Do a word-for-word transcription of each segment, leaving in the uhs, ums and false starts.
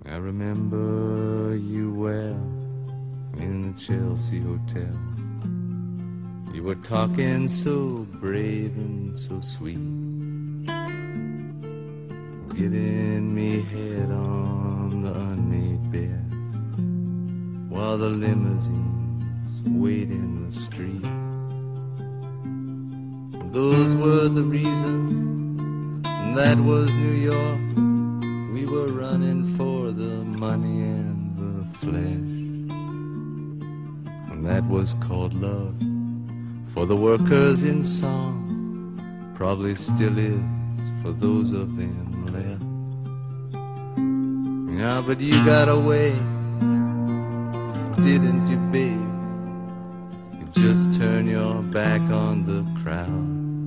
I remember you well in the Chelsea Hotel. You were talking so brave and so sweet, giving me head on the unmade bed while the limousines wait in the street. Those were the reasons, that was New York. We were running for the money and the flesh, and that was called love for the workers in song, probably still is for those of them left. Yeah, but you got away, didn't you, babe? You just turn your back on the crowd.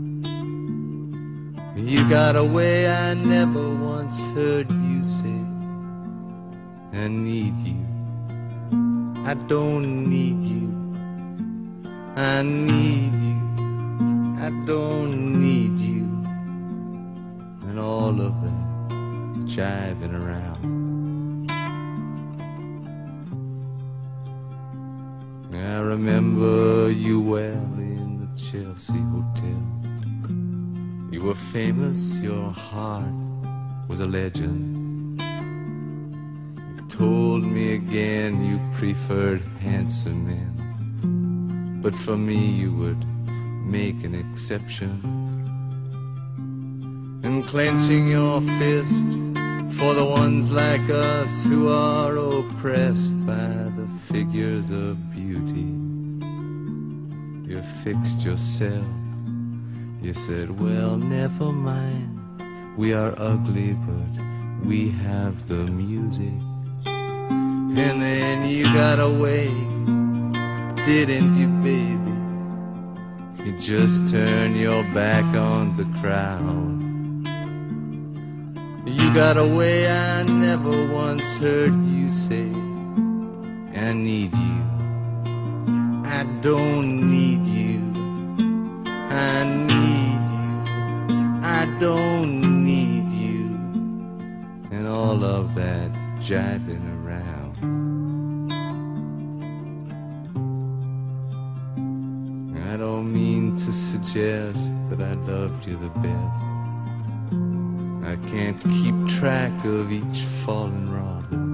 You got away, I never once heard you say, I need you, I don't need you, I need you, I don't need you, and all of that jiving around. I remember you well in the Chelsea Hotel. You were famous, your heart was a legend. You told me again you preferred handsome men, but for me you would make an exception. And clenching your fist for the ones like us who are oppressed by the figures of beauty, you fixed yourself. You said, well, never mind, we are ugly, but we have the music. And then you got away, didn't you, baby? You just turned your back on the crowd. You got away, I never once heard you say, I need you, I don't need you, I need I don't need you, and all of that jiving around. I don't mean to suggest that I loved you the best. I can't keep track of each fallen robber.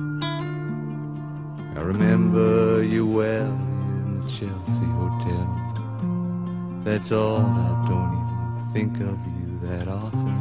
I remember you well in the Chelsea Hotel. That's all, I don't even think of you that often.